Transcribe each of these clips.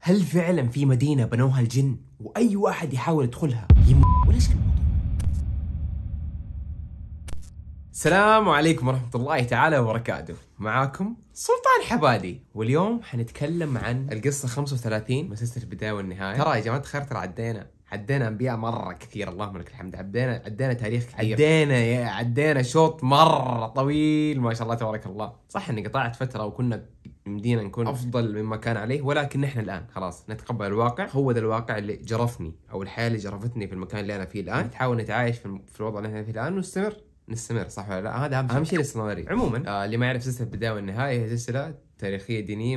هل فعلا في مدينة بنوها الجن وأي واحد يحاول يدخلها وليش الموضوع؟ السلام عليكم ورحمة الله تعالى وبركاته. معاكم سلطان حبادي، واليوم حنتكلم عن القصة 35 من سلسلة البداية والنهاية. ترى يا جماعة الخير، ترى عدينا أنبياء مرة كثير، اللهم لك الحمد. عدينا تاريخ كثير، عدينا شوط مرة طويل ما شاء الله تبارك الله. صح إني قطعت فترة وكنا مدينا نكون أفضل مما كان عليه، ولكن نحن الآن خلاص نتقبل الواقع. هو ذا الواقع اللي جرفني، أو الحياة اللي جرفتني في المكان اللي أنا فيه الآن. نحاول نتعايش في الوضع اللي احنا فيه الآن ونستمر صح ولا لا؟ هذا أهم شيء الاستمرارية. عموما اللي ما يعرف سلسلة البداية والنهاية هي سلسلة تاريخية دينية.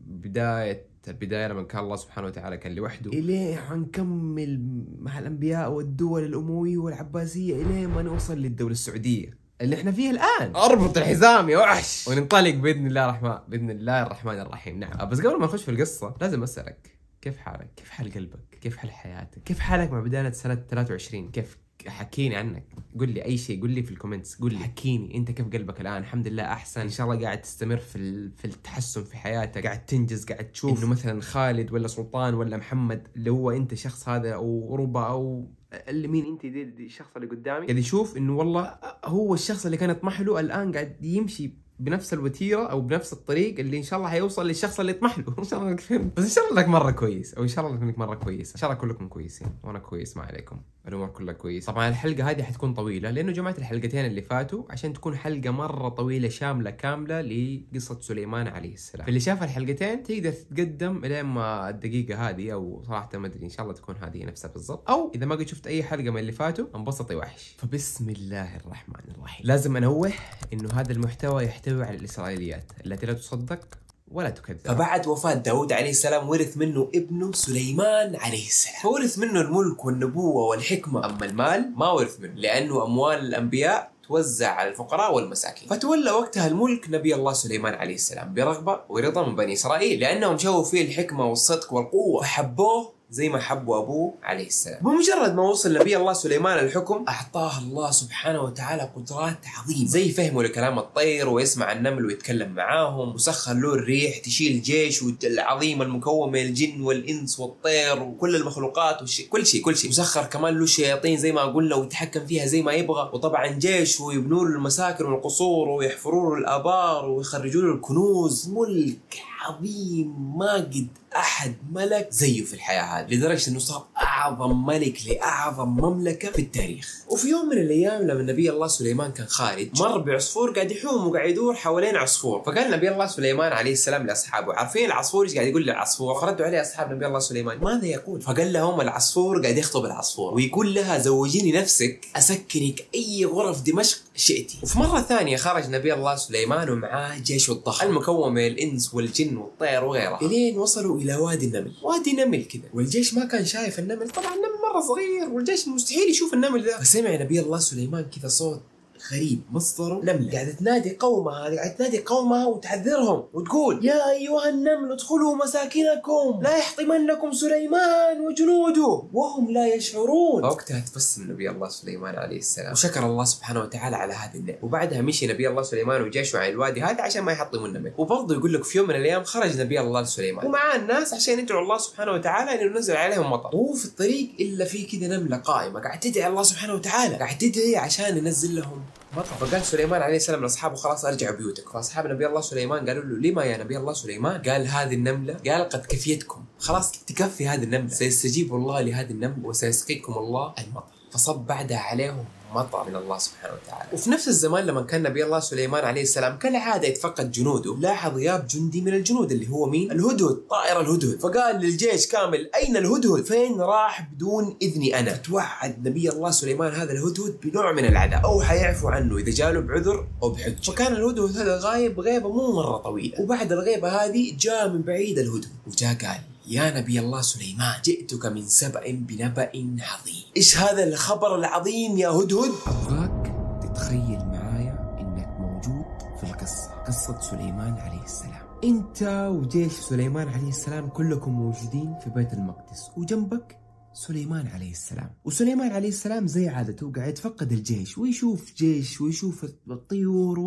البداية لما كان الله سبحانه وتعالى كان لوحده، إليه حنكمل مع الأنبياء والدول الأموية والعباسية إليه ما نوصل للدولة السعودية اللي احنا فيه الآن. اربط الحزام يا وحش وننطلق بإذن الله الرحمن الرحيم. نعم، بس قبل ما نخش في القصة لازم أسألك، كيف حالك؟ كيف حال قلبك؟ كيف حال حياتك؟ كيف حالك مع بداية سنة 23؟ كيف؟ حكيني عنك، قل لي اي شيء، قل لي في الكومنتس، قل لي حكيني انت كيف قلبك الان. الحمد لله احسن ان شاء الله، قاعد تستمر في التحسن في حياتك، قاعد تنجز، قاعد تشوف انه مثلا خالد ولا سلطان ولا محمد اللي هو انت شخص هذا، او ربا، او اللي مين انت دي الشخص اللي قدامي، قاعد يشوف انه والله هو الشخص اللي كان يطمح له الان قاعد يمشي بنفس الوتيره او بنفس الطريق اللي ان شاء الله حيوصل للشخص اللي يطمح له. ان شاء الله انك فهمت، بس ان شاء الله انك مره كويس، او ان شاء الله انك مره كويس. ان شاء الله كلكم كويسين وانا كويس، ما عليكم، الامور كلها كويس. طبعا الحلقه هذه حتكون طويله لانه جمعت الحلقتين اللي فاتوا عشان تكون حلقه مره طويله شامله كامله لقصه سليمان عليه السلام. فاللي شاف الحلقتين تقدر تتقدم الين ما الدقيقه هذه، او صراحه ما ادري، ان شاء الله تكون هذه نفسها بالضبط، او اذا ما قد شفت اي حلقه من اللي فاتوا انبسط يا وحش. فبسم الله الرحمن الرحيم. لازم انوه انه هذا المحتوى يحتوي على الاسرائيليات التي لا تصدق ولا تكذب. فبعد وفاة داود عليه السلام ورث منه ابنه سليمان عليه السلام، فورث منه الملك والنبوة والحكمة. أما المال ما ورث منه، لأنه أموال الأنبياء توزع على الفقراء والمساكين. فتولى وقتها الملك نبي الله سليمان عليه السلام برغبة ورضا من بني إسرائيل، لأنهم شافوا فيه الحكمة والصدق والقوة فحبوه زي ما حبوا أبوه عليه السلام. بمجرد ما وصل نبي الله سليمان الحكم أعطاه الله سبحانه وتعالى قدرات عظيمة، زي فهمه لكلام الطير ويسمع النمل ويتكلم معاهم، وسخر له الريح تشيل جيش العظيم المكون من الجن والإنس والطير وكل المخلوقات كل شيء. وسخر كمان له شياطين زي ما قلنا ويتحكم فيها زي ما يبغى، وطبعا جيش ويبنوا له المساكن والقصور ويحفروا له الآبار ويخرجوا له الكنوز. ملك عظيم ما قد أحد ملك زيه في الحياة هذه، لدرجة أنه صار أعظم ملك لأعظم مملكة في التاريخ. وفي يوم من الأيام لما نبي الله سليمان كان خارج، مر بعصفور قاعد يحوم وقاعد يدور حوالين عصفور. فقال نبي الله سليمان عليه السلام لأصحابه، عارفين العصفور ايش قاعد يقول للعصفور؟ فردوا عليه أصحاب نبي الله سليمان ماذا يقول؟ فقال لهم العصفور قاعد يخطب العصفور ويقول لها زوجيني نفسك أسكنك أي غرف دمشق شئتي. وفي مرة ثانية خرج نبي الله سليمان ومعاه جيش الضخم المكون من الإنس والجن والطير وغيرها، إلين وصلوا إلى وادي النمل. وادي نمل كذا، والجيش ما كان شايف النمل، طبعا النمل مرة صغير والجيش مستحيل يشوف النمل ذا. فسمع نبي الله سليمان كذا صوت غريب، مصدره نملة قاعدة تنادي قومها وتحذرهم وتقول يا أيها النمل ادخلوا مساكنكم لا يحطمنكم سليمان وجنوده وهم لا يشعرون. فوقتها تبسم نبي الله سليمان عليه السلام وشكر الله سبحانه وتعالى على هذه النعمة. وبعدها مشي نبي الله سليمان وجيشه على الوادي هذا عشان ما يحطموا النمل. وبرضه يقول لك في يوم من الأيام خرج نبي الله سليمان ومعاه الناس عشان يدعوا الله سبحانه وتعالى إنه ينزل عليهم مطر. وهو في الطريق إلا في كذا نملة قائمة قاعد تدعي الله سبحانه وتعالى، قاعد تدعي عشان ينزل لهم مطر. فقال سليمان عليه السلام لاصحابه خلاص ارجعوا بيوتك. فاصحاب نبي الله سليمان قالوا له لما يا نبي الله سليمان؟ قال هذه النمله، قال قد كفيتكم، خلاص تكفي هذه النمله، سيستجيب الله لهذه النمله وسيسقيكم الله المطر. فصب بعدها عليهم مطر من الله سبحانه وتعالى. وفي نفس الزمان لما كان نبي الله سليمان عليه السلام كالعاده يتفقد جنوده، لاحظ غياب جندي من الجنود اللي هو مين؟ الهدهد، طائر الهدهد. فقال للجيش كامل اين الهدهد؟ فين راح بدون اذني انا؟ فتوعد نبي الله سليمان هذا الهدهد بنوع من العذاب، او حيعفو عنه اذا جاله بعذر او بحجه. فكان الهدهد هذا غايب غيبه مو مره طويله، وبعد الغيبه هذه جاء من بعيد الهدهد وجاء قال يا نبي الله سليمان جئتك من سبأ بنبأ عظيم. إيش هذا الخبر العظيم يا هدهد؟ أبغاك تتخيل معايا إنك موجود في القصة، قصة سليمان عليه السلام. أنت وجيش سليمان عليه السلام كلكم موجودين في بيت المقدس، وجنبك سليمان عليه السلام. وسليمان عليه السلام زي عادته قاعد يتفقد الجيش، ويشوف جيش ويشوف الطيور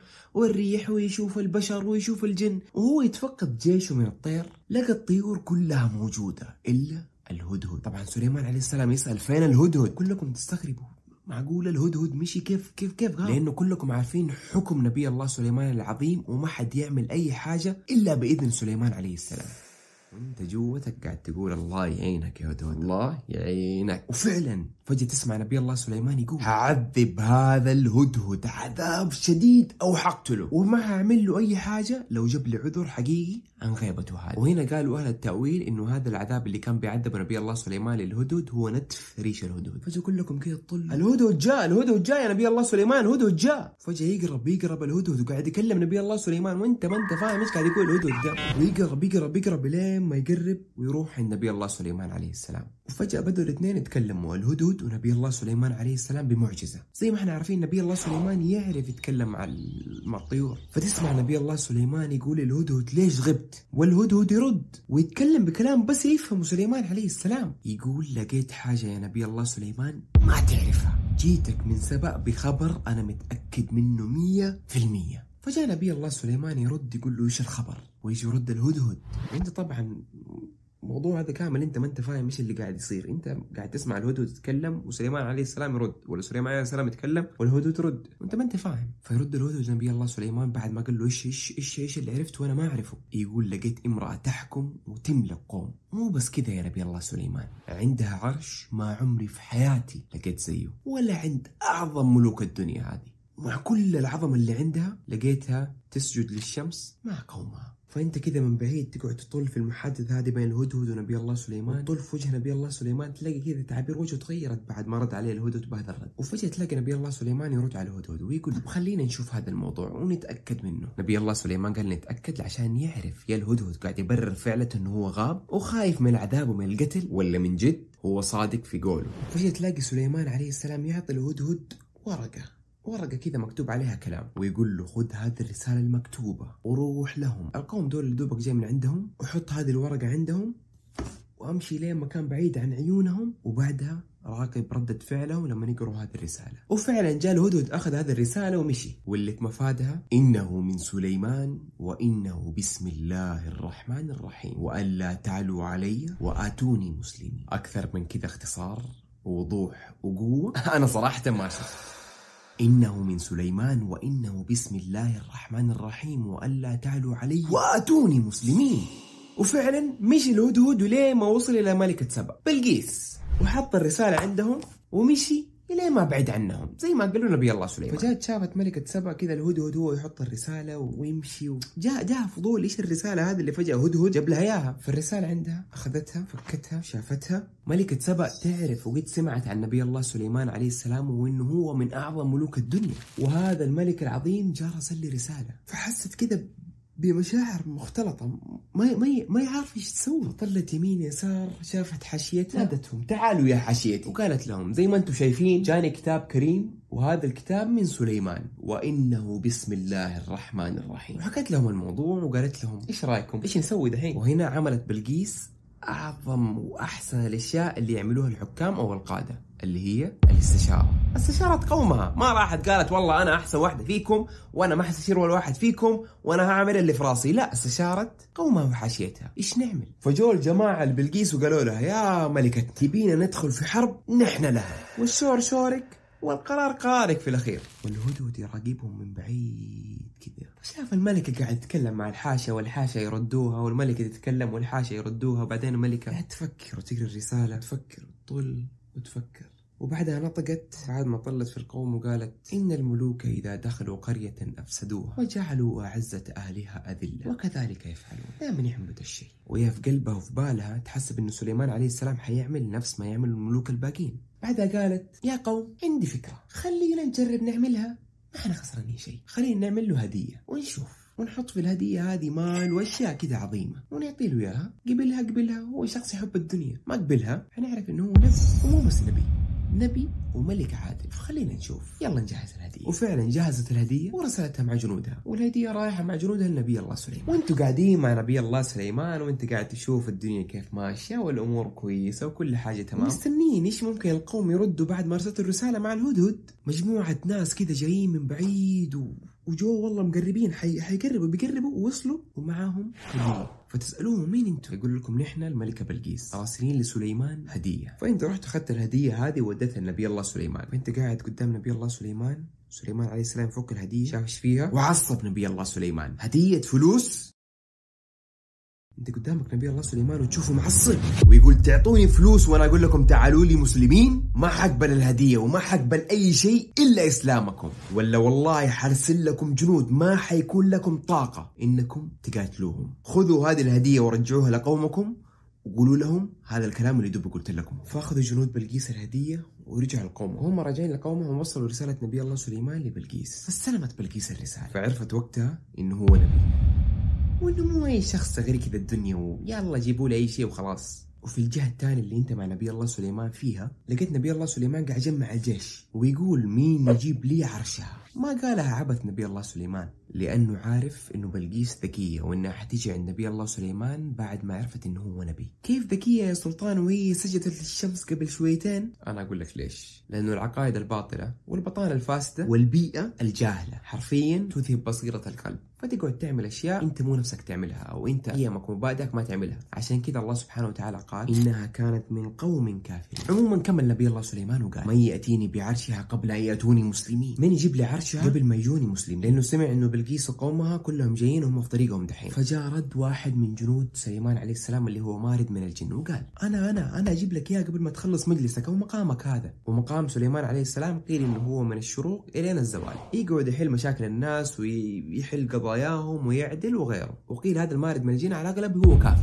والريح ويشوف البشر ويشوف الجن، وهو يتفقد جيشه من الطير لقى الطيور كلها موجودة إلا الهدهد. طبعا سليمان عليه السلام يسأل فين الهدهد؟ كلكم تستغربوا، معقول الهدهد مشي كيف غاب؟ لأنه كلكم عارفين حكم نبي الله سليمان العظيم، وما حد يعمل أي حاجة إلا بإذن سليمان عليه السلام. وانت جوتك قاعد تقول الله يعينك يا هدهد، الله يعينك. وفعلا فجأة تسمع نبي الله سليمان يقول هعذب هذا الهدهد عذاب شديد او حقتله، وما هعمل له اي حاجة لو جاب لي عذر حقيقي عن غيبته هذه. وهنا قالوا اهل التأويل انه هذا العذاب اللي كان بيعذب نبي الله سليمان للهدهد هو نتف ريش الهدهد. فجأة كلكم كذا تطلوا الهدهد جاء يا نبي الله سليمان، الهدهد جاء. فجأة يقرب الهدهد وقاعد يكلم نبي الله سليمان، وانت ما انت فاهم ايش قاعد يقول الهدهد ده، ويقرب لين ما يقرب ويروح عند نبي الله سليمان عليه السلام. وفجأة بدوا الاثنين يتكلموا، الهدهد ونبي الله سليمان عليه السلام، بمعجزة. زي ما احنا عارفين نبي الله سليمان يعرف يتكلم مع الطيور، فتسمع نبي الله سليمان يقول الهدهد ليش غبت؟ والهدهد يرد ويتكلم بكلام بس يفهمه سليمان عليه السلام. يقول لقيت حاجة يا نبي الله سليمان ما تعرفها، جيتك من سبأ بخبر أنا متأكد منه 100%. فجاء نبي الله سليمان يرد يقول له ايش الخبر؟ ويجي يرد الهدهد. وانت طبعا الموضوع هذا كامل انت ما انت فاهم ايش اللي قاعد يصير، انت قاعد تسمع الهدهد يتكلم وسليمان عليه السلام يرد، ولا سليمان عليه السلام يتكلم والهدهد يرد، وانت ما انت فاهم. فيرد الهدهد نبي الله سليمان بعد ما قال له ايش اللي عرفته وانا ما اعرفه. يقول لقيت امرأة تحكم وتملك قوم، مو بس كذا يا نبي الله سليمان، عندها عرش ما عمري في حياتي لقيت زيه، ولا عند اعظم ملوك الدنيا هذه، مع كل العظمة اللي عندها لقيتها تسجد للشمس مع قومها. فانت كذا من بعيد تقعد تطل في المحادثة هذه بين الهدهد ونبي الله سليمان، تطل في وجه نبي الله سليمان تلاقي كذا تعابير وجهه تغيرت بعد ما رد عليه الهدهد بهذا الرد. وفجأة تلاقي نبي الله سليمان يرد على الهدهد ويقول طب خلينا نشوف هذا الموضوع ونتأكد منه. نبي الله سليمان قال نتأكد عشان يعرف يا الهدهد قاعد يبرر فعلة انه هو غاب وخايف من العذاب ومن القتل، ولا من جد هو صادق في قوله. فجأة تلاقي سليمان عليه السلام يعطي الهدهد ورقة كذا مكتوب عليها كلام، ويقول له خذ هذه الرسالة المكتوبة وروح لهم، القوم دول اللي دوبك جاي من عندهم، وحط هذه الورقة عندهم وامشي لين مكان بعيد عن عيونهم، وبعدها راقب ردة فعلهم لما يقروا هذه الرسالة. وفعلا جاء الهدهد اخذ هذه الرسالة ومشي، واللي مفادها انه من سليمان وانه بسم الله الرحمن الرحيم والا تعلوا علي واتوني مسلمين. اكثر من كذا اختصار ووضوح وقوة انا صراحة ما شفت. إنه من سليمان وإنه بسم الله الرحمن الرحيم وألا تعلوا علي وأتوني مسلمين. وفعلا مشي الهدهد وليه ما وصل إلى ملكة سبأ بلقيس، وحط الرسالة عندهم ومشي إليه ما بعد عنهم زي ما قالوا نبي الله سليمان. فجاءت شافت ملكة سبأ كذا الهدهد هو يحط الرسالة ويمشي، جاء فضول ايش الرسالة هذه اللي فجأة هدهد جاب لها اياها. فالرسالة عندها اخذتها فكتها شافتها. ملكة سبأ تعرف وقد سمعت عن نبي الله سليمان عليه السلام وانه هو من اعظم ملوك الدنيا، وهذا الملك العظيم جاء رسل لي رسالة. فحست كذا بمشاعر مختلطة ما يعرف ايش تسوي. طلت يمين يسار شافت حاشيتها، نادتهم تعالوا يا حاشيتي، وقالت لهم زي ما انتم شايفين جاني كتاب كريم، وهذا الكتاب من سليمان وانه بسم الله الرحمن الرحيم. وحكت لهم الموضوع وقالت لهم ايش رايكم ايش نسوي دحين. وهنا عملت بلقيس اعظم واحسن الاشياء اللي يعملوها الحكام او القادة، اللي هي الاستشارة. استشارت قومها، ما راحت قالت والله انا احسن واحدة فيكم وانا ما حستشير ولا واحد فيكم وانا هعمل اللي في راسي، لا استشارت قومها وحاشيتها ايش نعمل. فجوا الجماعة البلقيس وقالوا لها يا ملكة تبينا ندخل في حرب نحن لها، والشور شورك والقرار قرارك في الاخير. والهدهد يراقبهم من بعيد كذا، فشاف الملكة قاعد تتكلم مع الحاشا والحاشا يردوها، والملكة تتكلم والحاشا يردوها، وبعدين الملكة قاعد تفكر وتقرا الرسالة، تفكر وتطل وتفكر، وبعدها نطقت بعد ما طلت في القوم وقالت إن الملوك إذا دخلوا قرية أفسدوها وجعلوا أعزة أهلها أذلة وكذلك يفعلون. دائما يعملوا الشيء، وهي في قلبها وفي بالها تحسب إنه سليمان عليه السلام حيعمل نفس ما يعمل الملوك الباقين. بعدها قالت يا قوم عندي فكرة، خلينا نجرب نعملها، ما احنا خسرانين شيء، خلينا نعمل له هدية ونشوف، ونحط في الهدية هذه مال واشياء كذا عظيمة ونعطي له اياها. قبلها هو شخص يحب الدنيا، ما قبلها حنعرف انه هو نبي ومو بس نبي. نبي وملك عادل. فخلينا نشوف، يلا نجهز الهدية. وفعلا جهزت الهدية ورسلتها مع جنودها، والهدية رايحة مع جنودها لنبي الله سليمان. وانتوا قاعدين مع نبي الله سليمان وانت قاعد تشوف الدنيا كيف ماشية والامور كويسة وكل حاجة تمام، مستنين ايش ممكن القوم يردوا بعد ما ارسلت الرسالة مع الهدهد. مجموعة ناس كذا جايين من بعيد وجو والله مقربين، بيقربوا ووصلوا ومعاهم هدية. فتسألوهم مين انتم؟ يقول لكم نحن الملكة بلقيس راسلين لسليمان هدية. فانت رحت اخذت الهدية هذه ووديتها لنبي الله سليمان. فانت قاعد قدام نبي الله سليمان عليه السلام فك الهدية، شاف ايش فيها وعصب نبي الله سليمان. هدية فلوس؟ انت قدامك نبي الله سليمان وتشوفه معصب ويقول تعطوني فلوس وانا اقول لكم تعالوا لي مسلمين؟ ما حقبل الهديه وما حقبل اي شيء الا اسلامكم، ولا والله حرسل لكم جنود ما حيكون لكم طاقه انكم تقاتلوهم. خذوا هذه الهديه ورجعوها لقومكم وقولوا لهم هذا الكلام اللي دوب قلت لكم. فاخذوا جنود بلقيس الهديه ورجعوا لقومهم. هم راجعين لقومهم وصلوا رساله نبي الله سليمان لبلقيس، فاستلمت بلقيس الرساله، فعرفت وقتها انه هو نبي وانه مو اي شخص غير كذا الدنيا ويلا جيبوا لي اي شيء وخلاص. وفي الجهه الثانيه اللي انت مع نبي الله سليمان فيها، لقيت نبي الله سليمان قاعد يجمع الجيش ويقول مين يجيب لي عرشها. ما قالها عبث نبي الله سليمان، لانه عارف انه بلقيس ذكيه وانها حتيجي عند نبي الله سليمان بعد ما عرفت انه هو نبي. كيف ذكيه يا سلطان وهي سجدت للشمس قبل شويتين؟ انا اقول لك ليش. لانه العقائد الباطله والبطانه الفاسده والبيئه الجاهله حرفيا تذهب بصيره القلب، فتقعد تعمل اشياء انت مو نفسك تعملها او انت قيمك ومبادئك ما تعملها. عشان كذا الله سبحانه وتعالى قال انها كانت من قوم كافرين. عموما كمل نبي الله سليمان وقال من ياتيني بعرشها قبل ان ياتوني مسلمين. من يجيب لي عرشها قبل ما يجوني مسلمين؟ لانه سمع انه بلقيس وقومها كلهم جايين وهم في طريقهم دحين. فجاء رد واحد من جنود سليمان عليه السلام اللي هو مارد من الجن وقال انا اجيب لك اياه قبل ما تخلص مجلسك او مقامك هذا. ومقام سليمان عليه السلام قيل انه هو من الشروق الين الزوال، يقعد يحل مشاكل الناس ويحل قضاياهم ويعدل وغيره. وقيل هذا المارد من الجن على الاغلب هو كافر،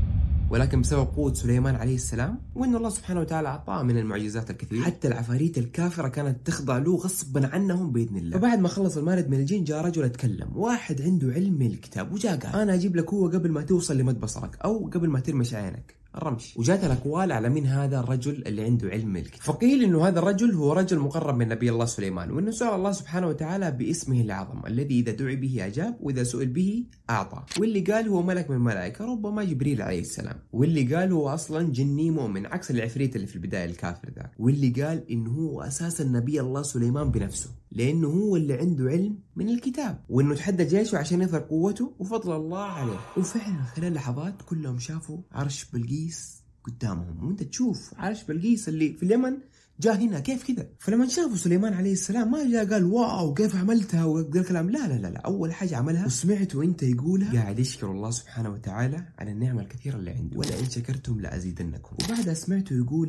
ولكن بسبب قوة سليمان عليه السلام وإن الله سبحانه وتعالى أعطاه من المعجزات الكثير، حتى العفاريت الكافرة كانت تخضع له غصبا عنهم بإذن الله. فبعد ما خلص المارد من الجن جاء رجل اتكلم، واحد عنده علم من الكتاب، وجاء قال أنا أجيب لك هو قبل ما توصل لمد بصرك أو قبل ما ترمش عينك الرمش. وجات الأقوال على من هذا الرجل اللي عنده علم من الكتاب. فقيل إنه هذا الرجل هو رجل مقرب من نبي الله سليمان، وإنه سأل الله سبحانه وتعالى باسمه الأعظم الذي إذا دعي به أجاب وإذا سئل به أعطى. واللي قال هو ملك من الملائكة ربما جبريل عليه السلام. واللي قال هو أصلا جني مؤمن عكس العفريت اللي في البداية الكافر ذا. واللي قال إنه هو أساسا نبي الله سليمان بنفسه، لأنه هو اللي عنده علم من الكتاب، وإنه تحدى جيشه عشان يظهر قوته وفضل الله عليه. وفعلا خلال لحظات كلهم شافوا عرش بلقيس قدامهم، وانت تشوف عرش بلقيس اللي في اليمن جاء هنا كيف كذا. فلما شافوا سليمان عليه السلام ما جاء قال واو كيف عملتها وذا الكلام، لا اول حاجه عملها وسمعته وانت يقولها قاعد يشكر الله سبحانه وتعالى على النعمه الكثيره اللي عنده، ولئن شكرتم لازيدنكم. وبعدها سمعته يقول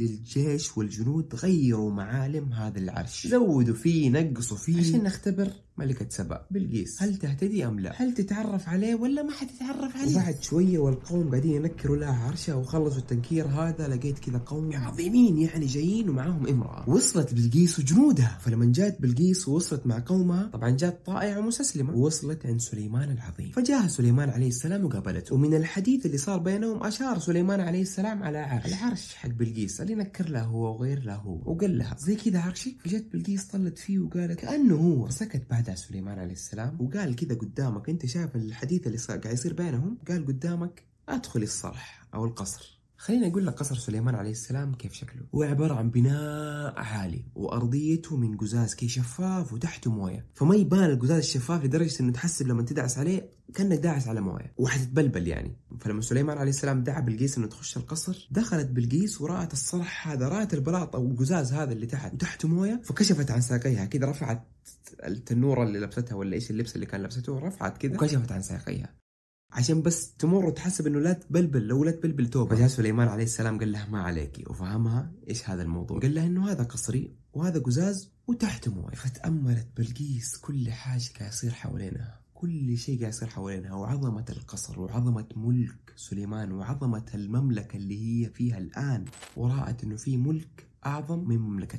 للجيش والجنود غيروا معالم هذا العرش، زودوا فيه نقصوا فيه عشان نختبر ملكة سبأ بلقيس هل تهتدي أم لا، هل تتعرف عليه ولا ما حتتعرف عليه. وبعد شوية والقوم قاعدين ينكروا لها عرشها وخلصوا التنكير هذا، لقيت كذا قوم عظيمين يعني جايين ومعاهم امرأة. وصلت بلقيس وجنودها. فلما جات بلقيس ووصلت مع قومها طبعا جات طائعة مسسلمة ووصلت عند سليمان العظيم. فجاء سليمان عليه السلام وقابلته، ومن الحديث اللي صار بينهم أشار سليمان عليه السلام على العرش حق بلقيس اللي نكر له هو وغير له هو، وقال لها زي كذا عرشك. فجت بلقيس طلت فيه وقالت كأنه هو. سكت بعد سليمان عليه السلام وقال كذا قدامك انت شايف الحديث اللي قاعد يصير بينهم، قال قدامك ادخل الصرح او القصر. خليني اقول لك قصر سليمان عليه السلام كيف شكله. هو عباره عن بناء عالي وارضيته من قزاز كي شفاف وتحته مويه، فما يبان القزاز الشفاف لدرجه انه تحسب لما تدعس عليه كانك داعس على مويه وحتتبلبل يعني. فلما سليمان عليه السلام دعا بلقيس انه تخش القصر، دخلت بلقيس ورأت الصرح هذا، رأت البلاط او القزاز هذا اللي تحت وتحته مويه، فكشفت عن ساقيها كذا، رفعت التنوره اللي لبستها ولا ايش اللبس اللي كان لبسته، رفعت كذا وكشفت عن ساقيها عشان بس تمر وتحسب انه لا تبلبل، لو لا تبلبل توبه. فجاء سليمان عليه السلام قال لها ما عليكي وفهمها ايش هذا الموضوع، قال لها انه هذا قصري وهذا قزاز وتحته مويه. فتأملت بلقيس كل حاجه قاعد يصير حوالينها، كل شيء قاعد يصير حوالينها، وعظمه القصر وعظمه ملك سليمان وعظمه المملكه اللي هي فيها الان، ورأت انه في ملك اعظم من مملكتها.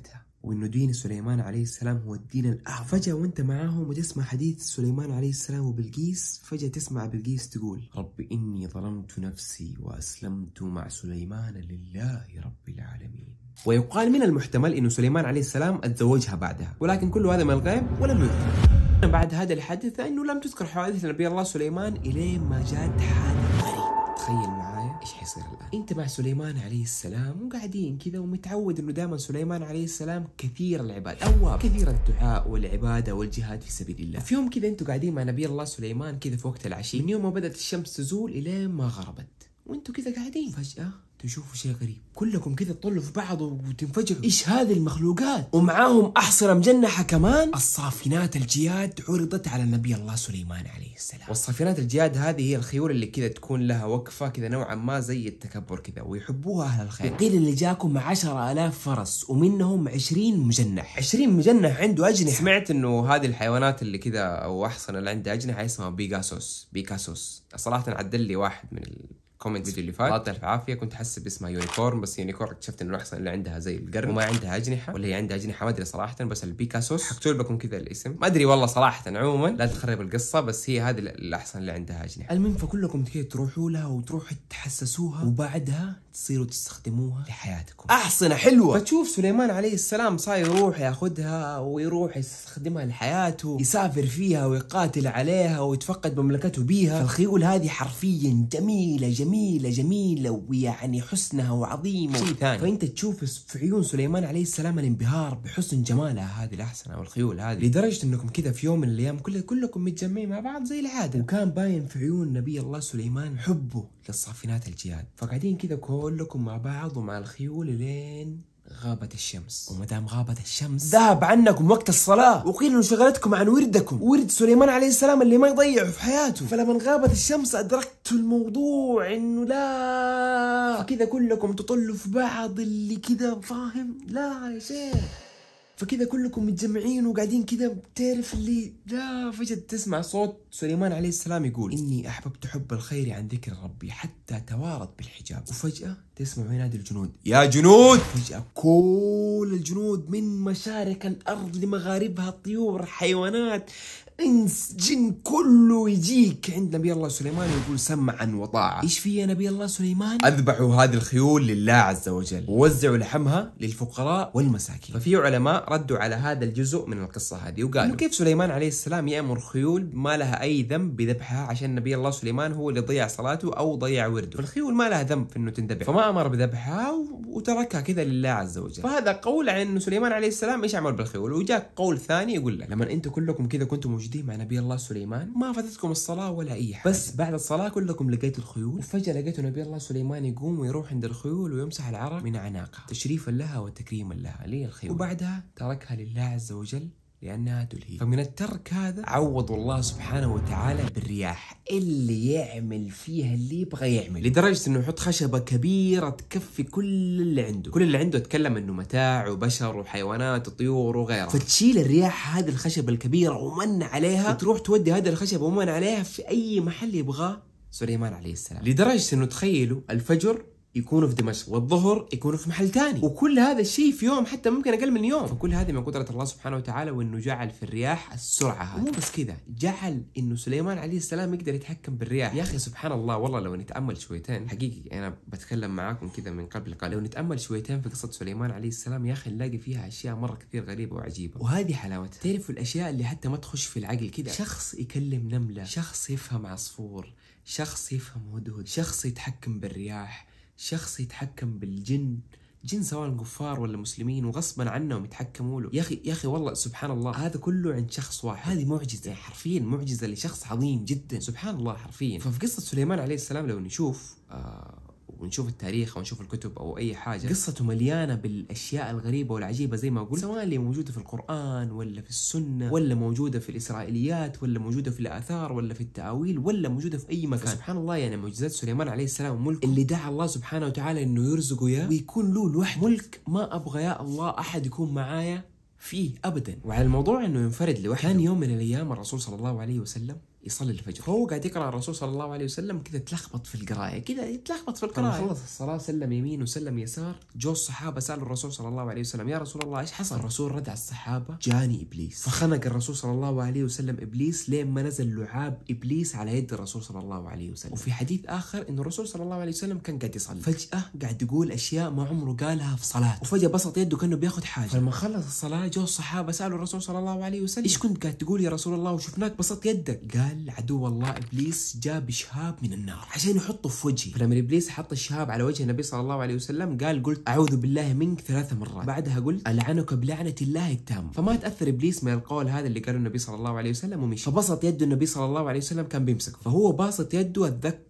وإنه دين سليمان عليه السلام هو الدين الأعظم. فجأة وأنت معاهم وتسمع حديث سليمان عليه السلام وبلقيس، فجأة تسمع بلقيس تقول: رب إني ظلمت نفسي وأسلمت مع سليمان لله رب العالمين. ويقال من المحتمل إنه سليمان عليه السلام اتزوجها بعدها، ولكن كل هذا من الغيب ولم يذكر. بعد هذا الحادثة إنه لم تذكر حوادث نبي الله سليمان إلين ما جاءت حادث غريب. تخيل معايا ايش حيصير الان. انت مع سليمان عليه السلام وقاعدين كذا، ومتعود انه دائما سليمان عليه السلام كثير العباده، اواب، كثير الدعاء والعباده والجهاد في سبيل الله. في يوم كذا انتوا قاعدين مع نبي الله سليمان كذا في وقت العشي، من يوم ما بدات الشمس تزول الين ما غربت، وانتوا كذا قاعدين، فجاه تشوفوا شيء غريب، كلكم كذا تطلوا في بعض وتنفجعوا. ايش هذه المخلوقات؟ ومعاهم احصنه مجنحه كمان. الصافنات الجياد عرضت على نبي الله سليمان عليه السلام. والصافنات الجياد هذه هي الخيول اللي كذا تكون لها وقفه كذا نوعا ما زي التكبر كذا، ويحبوها اهل الخير. قيل اللي جاكم 10,000 فرس ومنهم 20 مجنح. 20 مجنح عنده اجنحه. سمعت انه هذه الحيوانات اللي كذا او احصنه اللي عندها اجنحه اسمها بيكاسوس. صراحه عدل لي واحد من كومنت فيديو اللي فات، الله يعطيه العافيه، كنت حسب اسمها يونيكورن، بس يونيكورن اكتشفت انه الاحصنه اللي عندها زي القرن وما عندها اجنحه، ولا هي عندها اجنحه ما ادري صراحه، بس البيكاسوس حكتب لكم كذا الاسم، ما ادري والله صراحه. عموما لا تخرب القصه، بس هي هذه الاحصنه اللي عندها اجنحه. المهم فكلكم كذا تروحوا لها وتروحوا تحسسوها، وبعدها تصيروا تستخدموها لحياتكم. احصنه حلوه. فتشوف سليمان عليه السلام صاير يروح ياخذها ويروح يستخدمها لحياته، يسافر فيها ويقاتل عليها ويتفقد مملكته بيها. فالخيول هذه حرفيا جميله جميله جميله، ويعني حسنها وعظيمه شيء ثاني. فانت تشوف في عيون سليمان عليه السلام الانبهار بحسن جمالها هذه الاحصنه والخيول هذه، لدرجه انكم كذا في يوم من الايام كلكم متجمعين مع بعض زي العاده، وكان باين في عيون نبي الله سليمان حبه للصافنات الجياد. فقاعدين كذا كلكم مع بعض ومع الخيول لين غابت الشمس. ومدام غابت الشمس ذهب عنكم وقت الصلاة، وقيل انه شغلتكم عن وردكم، ورد سليمان عليه السلام اللي ما يضيعه في حياته. فلما غابت الشمس ادركتوا الموضوع انه لا، فكذا كلكم تطلوا في بعض اللي كذا فاهم، لا يا شيخ. فكذا كلكم متجمعين وقاعدين كذا، بتعرف اللي لا، فجأة تسمع صوت سليمان عليه السلام يقول: إني أحببت حب الخير عن ذكر ربي حتى توارت بالحجاب. وفجأة تسمعوا ينادي الجنود: يا جنود! فجأة كل الجنود من مشارق الأرض لمغاربها، طيور، حيوانات، انس، جن، كله يجيك عند نبي الله سليمان ويقول: سمعا وطاعة. ايش في يا نبي الله سليمان؟ اذبحوا هذه الخيول لله عز وجل، ووزعوا لحمها للفقراء والمساكين. ففي علماء ردوا على هذا الجزء من القصة هذه وقالوا كيف سليمان عليه السلام يأمر خيول ما لها اي ذنب بذبحها عشان نبي الله سليمان هو اللي ضيع صلاته او ضيع ورده، فالخيول ما لها ذنب في انه تندبح، فما امر بذبحها وتركها كذا لله عز وجل. فهذا قول عن انه سليمان عليه السلام ايش عمل بالخيول. وجاك قول ثاني يقول لك لما انتم كلكم كذا كنتم موجودين مع نبي الله سليمان ما فاتتكم الصلاة ولا أي حاجة، بس بعد الصلاة كلكم لقيتوا الخيول، وفجأة لقيتوا نبي الله سليمان يقوم ويروح عند الخيول ويمسح العرق من أعناقها تشريفا لها وتكريما لها الخيول، وبعدها تركها لله عز وجل لأنها تلهي. فمن الترك هذا عوضوا الله سبحانه وتعالى بالرياح اللي يعمل فيها اللي يبغى يعمل، لدرجة انه يحط خشبة كبيرة تكفي كل اللي عنده اتكلم انه متاع وبشر وحيوانات وطيور وغيرها، فتشيل الرياح هذه الخشبة الكبيرة ومن عليها وتروح تودي هذه الخشبة ومن عليها في اي محل يبغاه سليمان عليه السلام، لدرجة انه تخيلوا الفجر يكونوا في دمشق والظهر يكونوا في محل ثاني، وكل هذا الشيء في يوم، حتى ممكن اقل من يوم. فكل هذه من قدرة الله سبحانه وتعالى، وانه جعل في الرياح السرعة هذه. مو بس كذا، جعل انه سليمان عليه السلام يقدر يتحكم بالرياح. يا اخي سبحان الله، والله لو نتامل شويتين، حقيقي انا بتكلم معاكم كذا من قبل قال، لو نتامل شويتين في قصة سليمان عليه السلام يا اخي نلاقي فيها اشياء مرة كثير غريبة وعجيبة، وهذه حلاوتها. تعرفوا الاشياء اللي حتى ما تخش في العقل كذا، شخص يكلم نملة، شخص يفهم عصفور، شخص يفهم هدهد، شخص يتحكم بالرياح، شخص يتحكم بالجن، جن سواء كفار ولا مسلمين، وغصبا عنهم يتحكموا له. يا اخي والله سبحان الله، هذا كله عند شخص واحد. هذه معجزة، حرفيا معجزة لشخص عظيم جدا، سبحان الله حرفيا. ففي قصة سليمان عليه السلام لو نشوف ونشوف التاريخ ونشوف الكتب او اي حاجه، قصته مليانه بالاشياء الغريبه والعجيبه زي ما قلت، سواء اللي موجوده في القران ولا في السنه ولا موجوده في الاسرائيليات ولا موجوده في الاثار ولا في التاويل ولا موجوده في اي مكان. سبحان الله، يعني معجزات سليمان عليه السلام وملك اللي دعا الله سبحانه وتعالى انه يرزقه اياه ويكون له لوحده، ملك ما ابغى يا الله احد يكون معايا فيه ابدا. وعلى الموضوع انه ينفرد لوحده، كان يوم من الايام الرسول صلى الله عليه وسلم يصلي الفجر. فهو قاعد يقرأ الرسول صلى الله عليه وسلم كذا تلخبط في القراءة، كذا يتلخبط في القراءة. خلص الصلاة سلم يمين وسلم يسار، جو الصحابة سألوا الرسول صلى الله عليه وسلم يا رسول الله ايش حصل؟ الرسول رد على الصحابة جاني ابليس. فخنق الرسول صلى الله عليه وسلم ابليس لين ما نزل لعاب ابليس على يد الرسول صلى الله عليه وسلم. وفي حديث اخر انه الرسول صلى الله عليه وسلم كان قاعد يصلي، فجأة قاعد يقول اشياء ما عمره قالها في صلاة، وفجأة بسط يده كانه بياخذ حاجة. فلما خلص الصلاة جو الصحابة سألوا الرسول صلى الله عليه وسلم ايش كنت قاعد تقول يا رسول الله وشفناك بسط يدك؟ قال عدو الله ابليس جاب شهاب من النار عشان يحطه في وجهي. فلما ابليس حط الشهاب على وجه النبي صلى الله عليه وسلم قلت اعوذ بالله منك 3 مرات، بعدها قلت العنك بلعنة الله التام. فما تاثر ابليس من القول هذا اللي قاله النبي صلى الله عليه وسلم ومشي. فبسط يده النبي صلى الله عليه وسلم كان بيمسكه، فهو باسط يده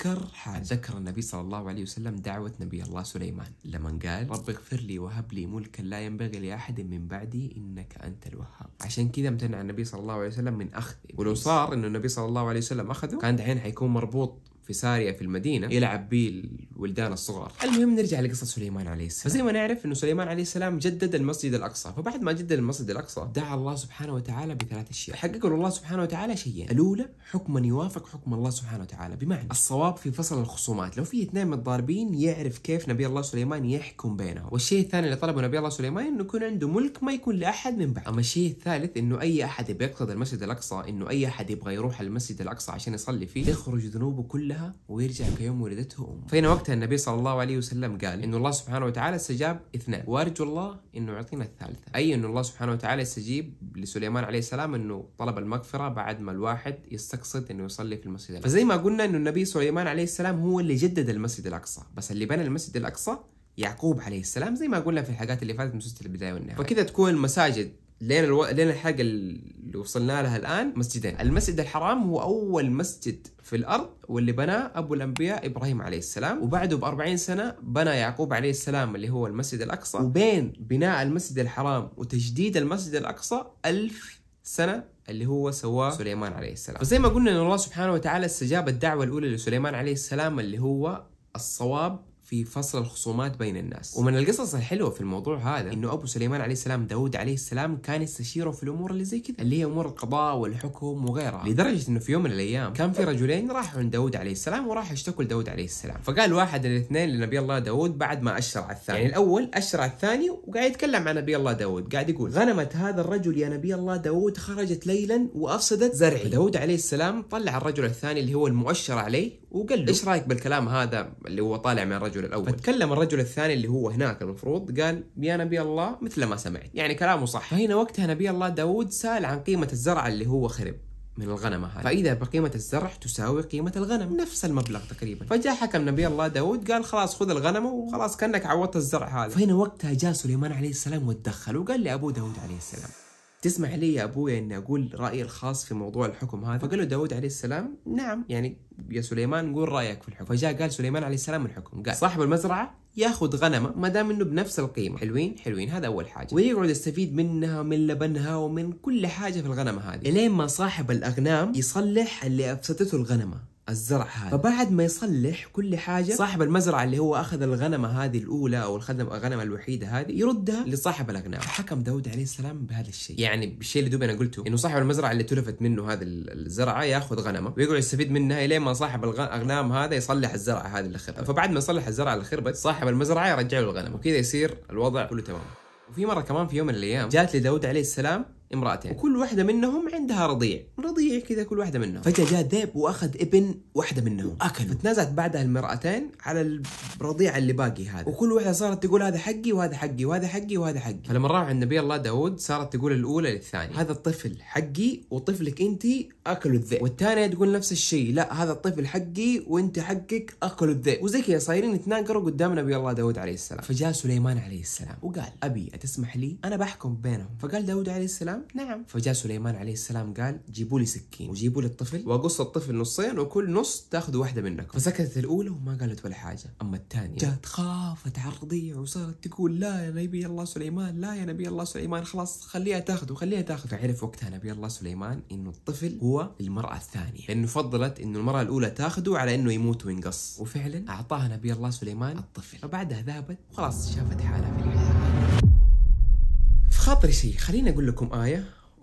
اتذكر النبي صلى الله عليه وسلم دعوة نبي الله سليمان لما قال رب اغفر لي وهب لي ملكا لا ينبغي لاحد من بعدي انك انت الوهاب. عشان كذا امتنع النبي صلى الله عليه وسلم من اخذه، ولو صار انه النبي صلى الله عليه وسلم اخذه كان دحين حيكون مربوط في سارية في المدينة يلعب به الولدان الصغار. المهم نرجع لقصة سليمان عليه السلام. فزي ما نعرف انه سليمان عليه السلام جدد المسجد الاقصى، فبعد ما جدد المسجد الاقصى دعا الله سبحانه وتعالى ب3 اشياء حققوا الله سبحانه وتعالى شيئين. الاولى حكما يوافق حكم الله سبحانه وتعالى، بمعنى الصواب في فصل الخصومات، لو في 2 متضاربين يعرف كيف نبي الله سليمان يحكم بينهم. والشيء الثاني اللي طلبه نبي الله سليمان انه يكون عنده ملك ما يكون لاحد من بعد. اما الشيء الثالث انه اي احد بيقصد المسجد الاقصى، انه اي احد يبغى يروح المسجد الاقصى عشان يصلي فيه يخرج ذنوبه كلها ويرجع كيوم ولدته أمه. فهنا وقتها النبي صلى الله عليه وسلم قال إنه الله سبحانه وتعالى استجاب 2 وأرجو الله إنه يعطينا الثالثة، أي إنه الله سبحانه وتعالى يستجيب لسليمان عليه السلام إنه طلب المغفرة بعد ما الواحد يستقصد إنه يصلي في المسجد الأقصى. فزي ما قلنا إنه النبي سليمان عليه السلام هو اللي جدد المسجد الأقصى، بس اللي بنى المسجد الأقصى يعقوب عليه السلام زي ما قلنا في الحلقات اللي فاتت من سلسلة البداية والنهاية. فكذا تكون المساجد لين الحلقة اللي وصلنا لها الآن مسجدين. المسجد الحرام هو أول مسجد في الأرض واللي بناه أبو الأنبياء إبراهيم عليه السلام، وبعده ب40 سنة بنى يعقوب عليه السلام اللي هو المسجد الأقصى. وبين بناء المسجد الحرام وتجديد المسجد الأقصى 1000 سنة اللي هو سواه سليمان عليه السلام. فزي ما قلنا إن الله سبحانه وتعالى استجاب الدعوة الأولى لسليمان عليه السلام اللي هو الصواب في فصل الخصومات بين الناس. ومن القصص الحلوة في الموضوع هذا إنه أبو سليمان عليه السلام داود عليه السلام كان يستشيره في الأمور اللي زي كذا اللي هي أمور القضاء والحكم وغيرها، لدرجة إنه في يوم من الأيام كان في رجلين راحوا عند داود عليه السلام وراحوا يشتكوا لداود عليه السلام. فقال واحد من الاثنين لنبي الله داود بعد ما أشر على الثاني، يعني الأول أشر على الثاني وقاعد يتكلم عن نبي الله داود، قاعد يقول غنمة هذا الرجل يا نبي الله داود خرجت ليلا وأفسدت زرعي. فداود عليه السلام طلع الرجل الثاني اللي هو المؤشر عليه وقال له ايش رايك بالكلام هذا اللي هو طالع من الرجل الاول؟ فتكلم الرجل الثاني اللي هو هناك المفروض قال يا نبي الله مثل ما سمعت، يعني كلامه صح. فهنا وقتها نبي الله داود سأل عن قيمة الزرع اللي هو خرب من الغنمة هذه، فإذا بقيمة الزرع تساوي قيمة الغنم نفس المبلغ تقريبا. فجاء حكم نبي الله داود قال خلاص خذ الغنمة وخلاص كأنك عوضت الزرع هذا. فهنا وقتها جاء سليمان عليه السلام وتدخل وقال لأبو داود عليه السلام تسمح لي يا أبويا أني أقول رأيي الخاص في موضوع الحكم هذا؟ فقال له داود عليه السلام نعم، يعني يا سليمان قول رأيك في الحكم. فجاء قال سليمان عليه السلام الحكم، قال صاحب المزرعة ياخذ غنمه ما دام انه بنفس القيمه. حلوين هذا اول حاجه، ويقعد يستفيد منها ومن لبنها ومن كل حاجه في الغنمه هذه الين ما صاحب الاغنام يصلح اللي افسدته الغنمه الزرع هذا. فبعد ما يصلح كل حاجه صاحب المزرعه اللي هو اخذ الغنمه هذه الاولى او الغنمه الوحيده هذه يردها لصاحب الاغنام. حكم داود عليه السلام بهذا الشيء، يعني بالشيء اللي دوب انا قلته انه صاحب المزرعه اللي تلفت منه هذه الزرعه ياخذ غنمه ويقعد يستفيد منها الين ما صاحب الاغنام هذا يصلح الزرعه هذه اللي خربت. فبعد ما يصلح الزرعه اللي خربت صاحب المزرعه يرجع له الغنم وكذا يصير الوضع كله تمام. وفي مره كمان في يوم من الايام جات لداود عليه السلام امرأتين وكل واحدة منهم عندها رضيع كذا كل واحدة منهم. فجأة جاء ذئب واخذ ابن واحدة منهم واكل. فتنازعت بعدها المرأتين على الرضيع اللي باقي هذا، وكل واحدة صارت تقول هذا حقي وهذا حقي وهذا حقي وهذا حقي. فلما راحوا عند نبي الله داود صارت تقول الأولى للثاني هذا الطفل حقي وطفلك انت اكلوا الذئب، والثانية تقول نفس الشيء لا هذا الطفل حقي وانت حقك اكلوا الذئب، وزي كذا صايرين يتناقروا قدام نبي الله داود عليه السلام. فجاء سليمان عليه السلام وقال أبي أتسمح لي أنا بحكم بينهم؟ فقال داود عليه السلام نعم. فجاء سليمان عليه السلام قال جيبوا لي سكين وجيبوا لي الطفل واقص الطفل نصين وكل نص تاخذ واحدة منكم. فسكتت الأولى وما قالت ولا حاجة. أما الثانية جات خافت على الرضيع وصارت تقول لا يا نبي الله سليمان لا يا نبي الله سليمان خلاص خليها تاخذ. فعرف وقتها نبي الله سليمان إنه الطفل هو المرأة الثانية، لأنه فضلت إنه المرأة الأولى تاخذه على إنه يموت وينقص، وفعلا أعطاها نبي الله سليمان الطفل. فبعدها ذهبت وخلاص شافت حالها في الحياة. في خاطري شيء خليني أقول لكم آية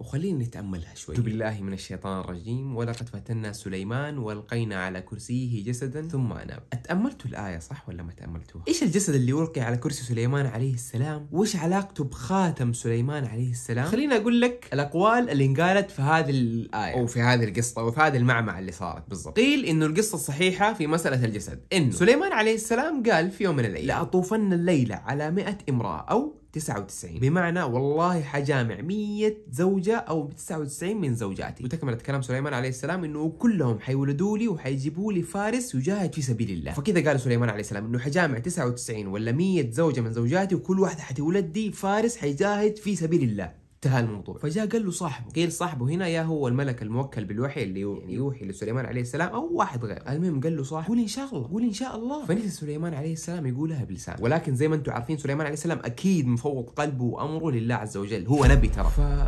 وخلينا نتأملها شوي. بالله من الشيطان الرجيم. ولقد فتنا سليمان والقينا على كرسيه جسدا ثم أناب. اتأملتوا الآية صح ولا ما تأملتوها؟ ايش الجسد اللي ألقي على كرسي سليمان عليه السلام وايش علاقته بخاتم سليمان عليه السلام؟ خليني اقول لك الاقوال اللي انقالت في هذه الآية او في هذه القصة وفي هذه المعمعة اللي صارت بالضبط. قيل انه القصة الصحيحة في مسألة الجسد انه سليمان عليه السلام قال في يوم من الايام لأطوفن الليلة على 100 امرأة او 99، بمعنى والله حجامع 100 زوجة أو 99 من زوجاتي. وتكملت كلام سليمان عليه السلام إنه كلهم حيولدوا لي وحيجيبوا لي فارس يجاهد في سبيل الله. فكذا قال سليمان عليه السلام إنه حجامع 99 ولا 100 زوجة من زوجاتي وكل واحدة حتولد لي فارس حيجاهد في سبيل الله. انتهى الموضوع. فجاء قال له صاحبه، قيل صاحبه هنا يا هو الملك الموكل بالوحي اللي يوحي لسليمان عليه السلام او واحد غير. المهم قال له صاحبه قول ان شاء الله، قول ان شاء الله. فنسي سليمان عليه السلام يقولها بلسان، ولكن زي ما انتم عارفين سليمان عليه السلام اكيد مفوض قلبه وامره لله عز وجل، هو نبي ترى.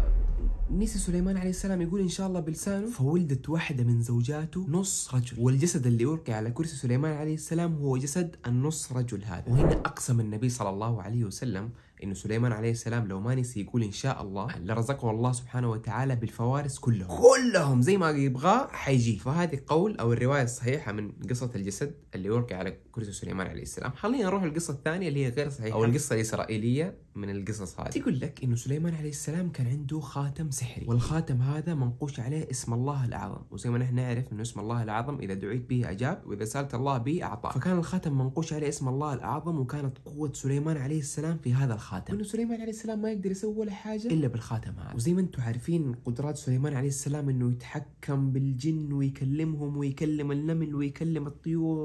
نسي سليمان عليه السلام يقول ان شاء الله بلسانه، فولدت واحدة من زوجاته نص رجل، والجسد اللي ألقي على كرسي سليمان عليه السلام هو جسد النص رجل هذا. وهنا اقسم النبي صلى الله عليه وسلم انه سليمان عليه السلام لو ما نسي يقول ان شاء الله لرزقه الله سبحانه وتعالى بالفوارس كلهم زي ما يبغاه حيجي. فهذه قول او الروايه الصحيحه من قصه الجسد اللي ألقي على كرسي سليمان عليه السلام. خلينا نروح القصه الثانيه اللي هي غير صحيحه او القصه الاسرائيليه من القصص هذه. تقول لك انه سليمان عليه السلام كان عنده خاتم سحري، والخاتم هذا منقوش عليه اسم الله الاعظم، وزي ما نحن نعرف انه اسم الله الاعظم اذا دعيت به اجاب واذا سالت الله به اعطاك. فكان الخاتم منقوش عليه اسم الله الاعظم، وكانت قوه سليمان عليه السلام في هذا الخاتم، وانه سليمان عليه السلام ما يقدر يسوي ولا حاجه الا بالخاتم هذا. وزي ما انتم عارفين قدرات سليمان عليه السلام انه يتحكم بالجن ويكلمهم ويكلم النمل ويكلم الطيور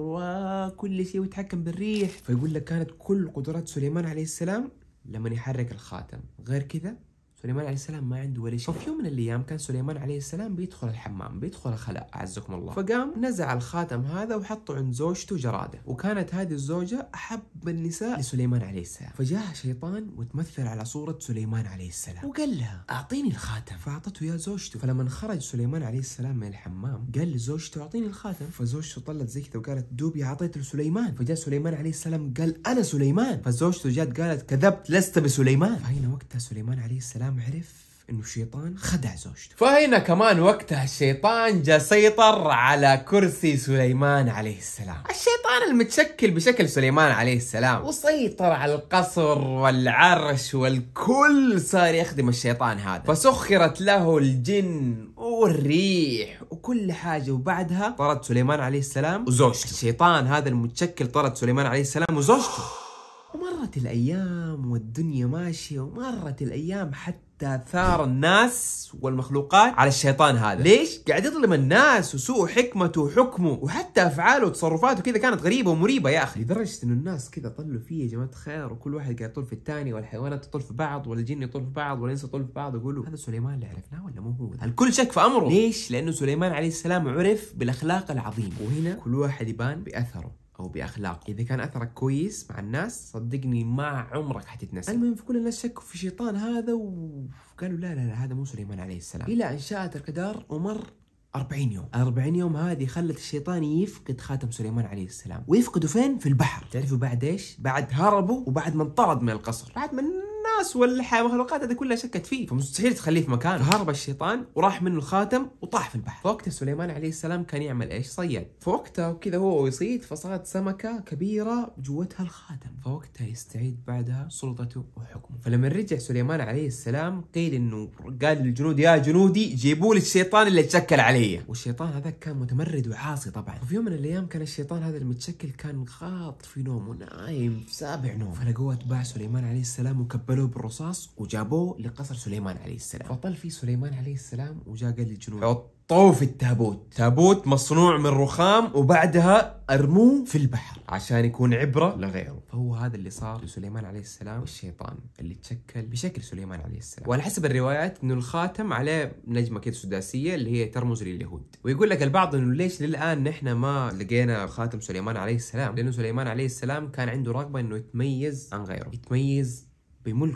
وكل شيء ويتحكم بالريح. فيقول لك كانت كل قدرات سليمان عليه السلام لما يحرك الخاتم، غير كذا سليمان عليه السلام ما عنده ولا شيء. ففي يوم من الايام كان سليمان عليه السلام بيدخل الحمام، بيدخل الخلاء اعزكم الله، فقام نزع الخاتم هذا وحطه عند زوجته جراده، وكانت هذه الزوجه احب النساء لسليمان عليه السلام. فجاء شيطان وتمثل على صوره سليمان عليه السلام وقال لها اعطيني الخاتم، فاعطته يا زوجته. فلما خرج سليمان عليه السلام من الحمام قال لزوجته اعطيني الخاتم، فزوجته طلت زي كذا وقالت دوبي اعطيته لسليمان. فجاء سليمان عليه السلام قال انا سليمان، فزوجته جات قالت كذبت لست بسليمان. فهنا وقتها سليمان عليه السلام عرف انه الشيطان خدع زوجته. فهنا كمان وقتها الشيطان جاء سيطر على كرسي سليمان عليه السلام، الشيطان المتشكل بشكل سليمان عليه السلام، وسيطر على القصر والعرش والكل صار يخدم الشيطان هذا. فسخرت له الجن والريح وكل حاجة، وبعدها طرد سليمان عليه السلام وزوجته. الشيطان هذا المتشكل طرد سليمان عليه السلام وزوجته. ومرت الأيام والدنيا ماشية، ومرت الأيام حتى ثار الناس والمخلوقات على الشيطان هذا. ليش؟ قاعد يظلم الناس وسوء حكمته وحكمه، وحتى أفعاله وتصرفاته كذا كانت غريبة ومريبة يا أخي، لدرجة إنه الناس كذا طلوا فيه يا جماعة خير، وكل واحد قاعد يطل في الثاني، والحيوانات تطل في بعض، والجن يطل في بعض، والإنس يطل في بعض، يقولوا هذا سليمان اللي عرفناه ولا مو هو؟ الكل شك في أمره. ليش؟ لأنه سليمان عليه السلام عرف بالأخلاق العظيمة، وهنا كل واحد يبان بأثره أو بأخلاقه. إذا كان أثرك كويس مع الناس صدقني ما عمرك حتتنسى. المهم في كل الناس شكوا في الشيطان هذا وقالوا لا لا لا هذا مو سليمان عليه السلام، إلى أن شاءت القدر ومر 40 يوم. 40 يوم هذه خلت الشيطان يفقد خاتم سليمان عليه السلام، ويفقده فين؟ في البحر. تعرفوا بعد ايش؟ بعد هربوا وبعد ما انطرد من القصر، بعد ما الناس والمخلوقات هذه كلها شكت فيه، فمستحيل تخليه في مكانه. فهرب الشيطان وراح منه الخاتم وطاح في البحر. فوقتها سليمان عليه السلام كان يعمل ايش؟ صياد. فوقتها كذا هو يصيد فصارت سمكة كبيرة جوتها الخاتم، فوقتها يستعيد بعدها سلطته وحكمه. فلما رجع سليمان عليه السلام قيل انه قال للجنود يا جنودي جيبوا لي الشيطان اللي تشكل علي، والشيطان هذا كان متمرد وعاصي طبعا. وفي يوم من الايام كان الشيطان هذا المتشكل كان غاط في نوم ونايم في سابع نوم، فلقوه اتباع سليمان عليه السلام وكبلوه بالرصاص وجابوه لقصر سليمان عليه السلام. فطل فيه سليمان عليه السلام وجاء قال للجنود حطوه في التابوت، تابوت مصنوع من رخام، وبعدها ارموه في البحر عشان يكون عبرة لغيره. فهو هذا اللي صار لسليمان عليه السلام والشيطان اللي تشكل بشكل سليمان عليه السلام. وعلى حسب الروايات انه الخاتم عليه نجمة كده سداسية اللي هي ترمز لليهود. ويقول لك البعض انه ليش للآن نحن ما لقينا خاتم سليمان عليه السلام؟ لانه سليمان عليه السلام كان عنده رغبة انه يتميز عن غيره، يتميز بملكه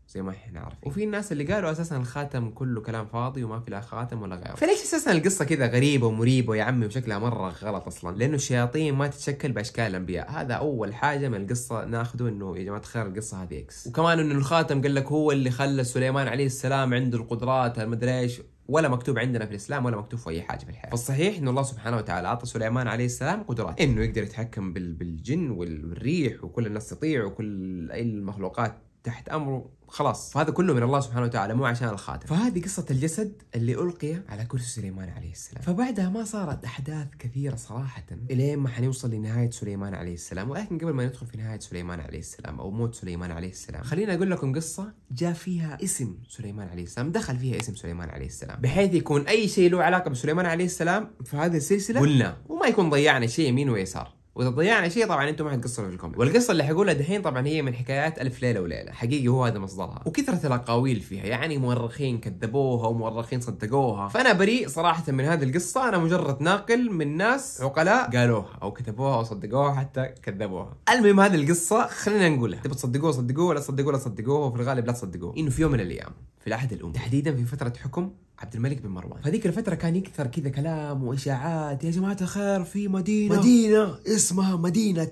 زي ما احنا عارفين. وفي الناس اللي قالوا اساسا الخاتم كله كلام فاضي وما في لا خاتم ولا غيره. فليش اساسا القصه كذا غريبه ومريبه يا عمي وشكلها مره غلط اصلا؟ لانه الشياطين ما تتشكل باشكال الانبياء. هذا اول حاجه من القصه ناخذه، انه يا جماعه الخير القصه هذه اكس. وكمان انه الخاتم قال لك هو اللي خلى سليمان عليه السلام عنده القدرات المدري ايش، ولا مكتوب عندنا في الاسلام ولا مكتوب في اي حاجه في الحياه. فالصحيح انه الله سبحانه وتعالى اعطى سليمان عليه السلام قدرات، انه يقدر يتحكم بالجن والريح وكل الناس تطيع وكل اي المخلوقات تحت امره، خلاص. فهذا كله من الله سبحانه وتعالى، مو عشان الخاتم. فهذه قصه الجسد اللي القي على كرسي سليمان عليه السلام. فبعدها ما صارت احداث كثيره صراحه الين ما حنوصل لنهايه سليمان عليه السلام. ولكن قبل ما ندخل في نهايه سليمان عليه السلام او موت سليمان عليه السلام، خليني اقول لكم قصه جاء فيها اسم سليمان عليه السلام، دخل فيها اسم سليمان عليه السلام، بحيث يكون اي شيء له علاقه بسليمان عليه السلام في هذه السلسله قلنا، وما يكون ضيعنا شيء يمين ويسار. واذا ضيعنا شيء طبعا انتم ما حتقصروا في الكومنت. والقصه اللي حقولها دحين طبعا هي من حكايات الف ليله وليله، حقيقي هو هذا مصدرها، وكثره الاقاويل فيها، يعني مؤرخين كذبوها ومؤرخين صدقوها. فانا بريء صراحه من هذه القصه، انا مجرد ناقل من ناس عقلاء قالوها او كتبوها او صدقوها حتى كذبوها. المهم هذه القصه خلينا نقولها، تبي تصدقوها صدقوها، ولا تصدقوها لا تصدقوها، وفي الغالب لا تصدقوها. انه في يوم من الايام في العهد الاموي، تحديدا في فتره حكم عبد الملك بن مروان، فهذيك الفترة كان يكثر كذا كلام وإشاعات، يا جماعة الخير في مدينة اسمها مدينة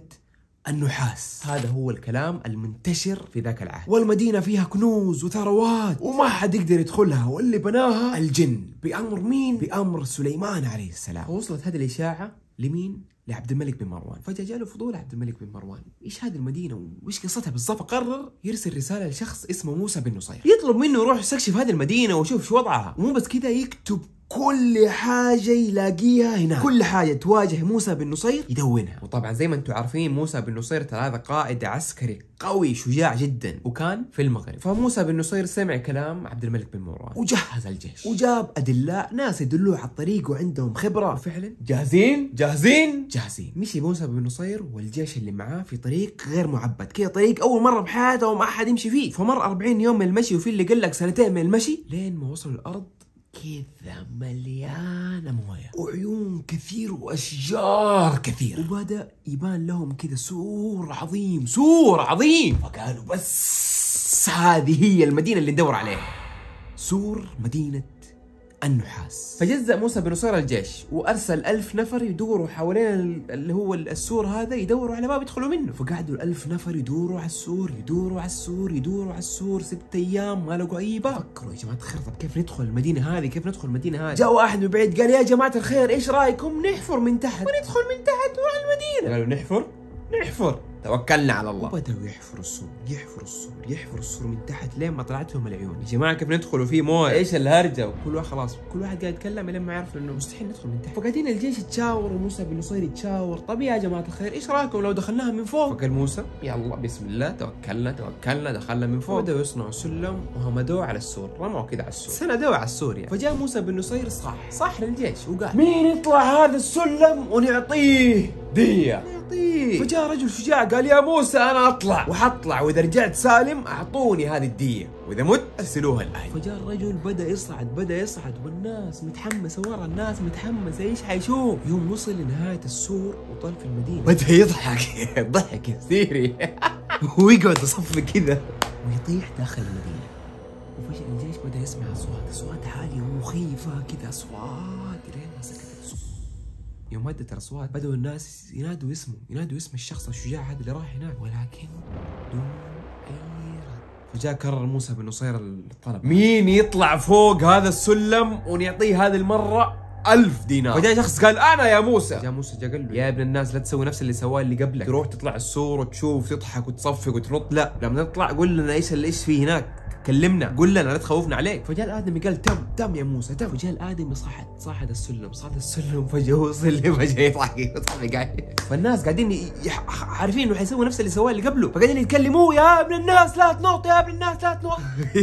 النحاس. هذا هو الكلام المنتشر في ذاك العهد، والمدينة فيها كنوز وثروات وما حد يقدر يدخلها، واللي بناها الجن بأمر مين؟ بأمر سليمان عليه السلام. ووصلت هذه الإشاعة لمين؟ لعبد الملك بن مروان. فجأة جاله فضول عبد الملك بن مروان، ايش هذه المدينة وايش قصتها بالضبط؟ قرر يرسل رسالة لشخص اسمه موسى بن نصير، يطلب منه يروح يستكشف هذه المدينة ويشوف شو وضعها. ومو بس كذا، يكتب كل حاجة يلاقيها هناك، كل حاجة تواجه موسى بن نصير يدونها. وطبعا زي ما انتم عارفين موسى بن نصير ترى هذا قائد عسكري قوي شجاع جدا، وكان في المغرب. فموسى بن نصير سمع كلام عبد الملك بن مروان وجهز الجيش، وجاب أدلاء ناس يدلوه على الطريق وعندهم خبرة، وفعلا جاهزين. مشي موسى بن نصير والجيش اللي معاه في طريق غير معبد، كذا طريق أول مرة بحياته وما أحد يمشي فيه. فمر 40 يوم من المشي، وفي اللي قال لك 2 من المشي، لين ما وصلوا الأرض كذا مليانة مويه وعيون كثير وأشجار كثير، وبدأ يبان لهم كذا سور عظيم. فقالوا بس هذه هي المدينة اللي ندور عليها، سور مدينة النحاس. فجزأ موسى بن نصير الجيش وأرسل 1000 نفر يدوروا حوالين اللي هو السور هذا، يدوروا على باب يدخلوا منه. فقعدوا 1000 نفر يدوروا على السور 6 أيام ما لقوا أي باب. فكروا يا جماعة الخير، طب كيف ندخل المدينة هذه؟ جاء واحد من بعيد قال يا جماعة الخير ايش رايكم نحفر من تحت وندخل من تحت ونروح المدينة؟ قالوا نحفر، توكلنا على الله. وبدأوا يحفروا السور من تحت لين ما طلعت لهم العيون. يا جماعه كيف ندخلوا فيه مويه؟ ايش الهرجه؟ وكل واحد خلاص كل واحد قاعد يتكلم لين ما يعرف انه مستحيل ندخل من تحت. فقاعدين الجيش يتشاور وموسى بن نصير يتشاور، طب يا جماعه الخير ايش رايكم لو دخلناها من فوق؟ فقال موسى يلا بسم الله توكلنا دخلنا من فوق. بدأوا يصنعوا سلم وهمدوه على السور، رموا كذا على السور، سندوه على السور يعني. فجاء موسى بن نصير صاح للجيش وقال مين يطلع هذا السلم ونعطيه دية. فجاء رجل شجاع قال يا موسى انا اطلع وحطلع، واذا رجعت سالم اعطوني هذه الدية، واذا مت ارسلوها الان. فجاء الرجل بدا يصعد والناس متحمسه ورا، الناس متحمسه ايش حيشوف. يوم وصل لنهايه السور وطل في المدينه بدا يضحك ضحك هستيري ويقعد يصفق كذا ويطيح داخل المدينه. وفجأة الجيش بدا يسمع اصوات عاليه ومخيفه كذا، اصوات لين ما سكتت الصوت. يوم ودت الاصوات بدأوا الناس ينادوا اسم الشخص الشجاع هذا اللي راح هناك، ولكن دون اي رد. فجاء كرر موسى بن نصير الطلب، مين يطلع فوق هذا السلم ونعطيه هذه المره 1000 دينار. فجاء شخص قال انا يا موسى. جاء موسى قال له يا ابن الناس لا تسوي نفس اللي سواه اللي قبلك، تروح تطلع السور وتشوف تضحك وتصفق وتنط، لا لما نطلع قول لنا ايش في هناك، كلمنا قول لنا لا تخوفنا عليك. فجاء الادمي قال تم يا موسى تم. فجاء الادمي صعد السلم فجاه وصل فجاه يضحك عليه. فالناس قاعدين عارفين انه حيسوي نفس اللي سواه اللي قبله، فقاعدين يتكلموا يا ابن الناس لا تنط يا ابن الناس لا تنط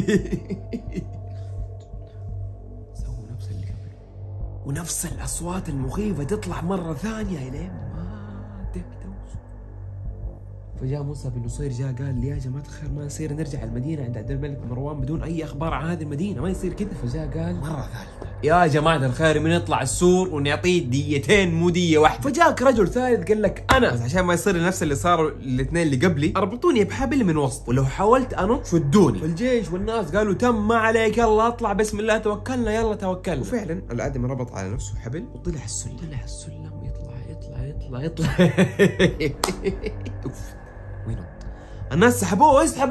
سووا نفس اللي قبله ونفس الاصوات المخيفه تطلع مره ثانيه الين ما تهدوا. فجاء موسى بن نصير قال لي يا جماعه الخير ما يصير نرجع المدينه عند عبد الملك مروان بدون اي اخبار عن هذه المدينه، ما يصير كذا. فجاء قال مره ثالثه يا جماعه الخير من يطلع السور ونعطيه ديتين مو ديه واحده. فجاك رجل ثالث قال لك انا بس عشان ما يصير نفس اللي صاروا الاثنين اللي قبلي اربطوني بحبل من وسط، ولو حاولت انط شدوني. فالجيش والناس قالوا تم ما عليك يلا اطلع بسم الله توكلنا يلا توكلنا. وفعلا الادمي ربط على نفسه حبل وطلع السلم. يطلع وينط. الناس سحبوه يسحب